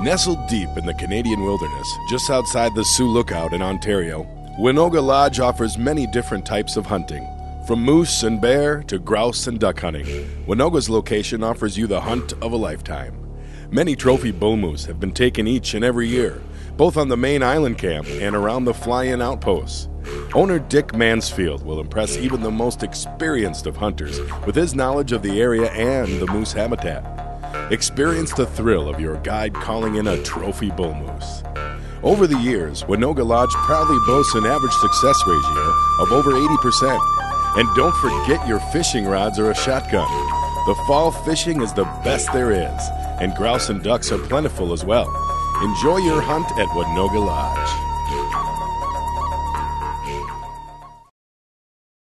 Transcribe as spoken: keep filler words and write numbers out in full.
Nestled deep in the Canadian wilderness, just outside the Sioux Lookout in Ontario, Winoga Lodge offers many different types of hunting. From moose and bear to grouse and duck hunting, Winoga's location offers you the hunt of a lifetime. Many trophy bull moose have been taken each and every year, both on the main island camp and around the fly-in outposts. Owner Dick Mansfield will impress even the most experienced of hunters with his knowledge of the area and the moose habitat. Experience the thrill of your guide calling in a trophy bull moose. Over the years, Winoga Lodge proudly boasts an average success ratio of over eighty percent. And don't forget your fishing rods or a shotgun. The fall fishing is the best there is, and grouse and ducks are plentiful as well. Enjoy your hunt at Winoga Lodge.